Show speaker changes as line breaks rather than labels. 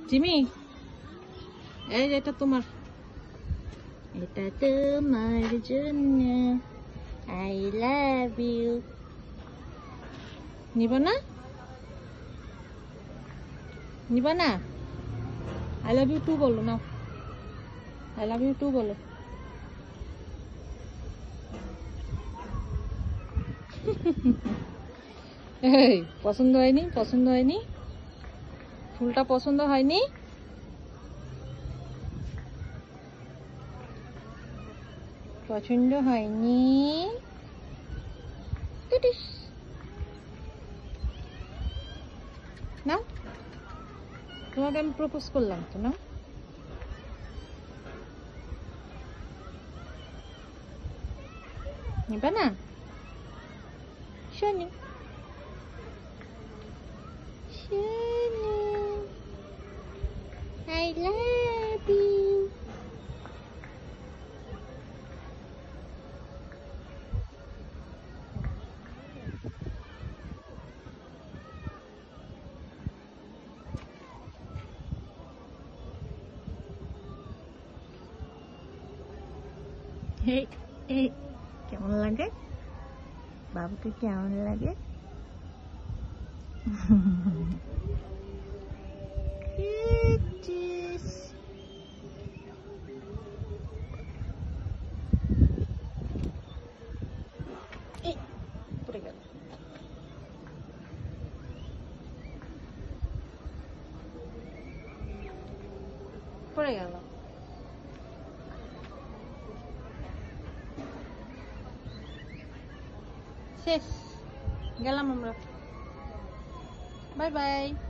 Jimmy, এই এটা তোমার, এটা তোমার জন্য, আই লাভ ইউ। নিবা না? নিবা না? আই লাভ ইউ টু বলো না, আই লাভ ইউ টু বলো। এই পছন্দ হয়নি? পছন্দ হয়নি? ফুলটা পছন্দ হয়নি? পছন্দ হয়নি? না, তোমাকে আমি প্রপোজ করলাম তো, না? নিবা না? শোনি, শোনি, আই লাভ ইউ। এই এই কেমন লাগে বাবুকে? কেমন লাগে? পড়ে গেল, পড়ে গেল। শেষ, গেলাম আমরা, বাই বাই।